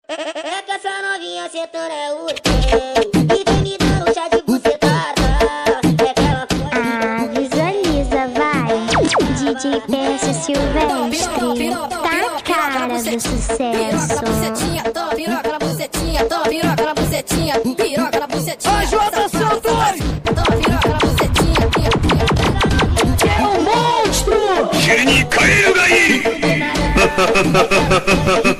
É que essa novinha sentando é o quê? E vem me dando chá de bucetada. É que ela pode. Ah, visualiza, vai. DJ PS Silvestre. Tá a cara do sucesso. Toma piroca na bucetinha, toma piroca na bucetinha, piroca na bucetinha. Ai, Jota Santos! Toma piroca na bucetinha, É um monstro! 蹴りに変えるがいい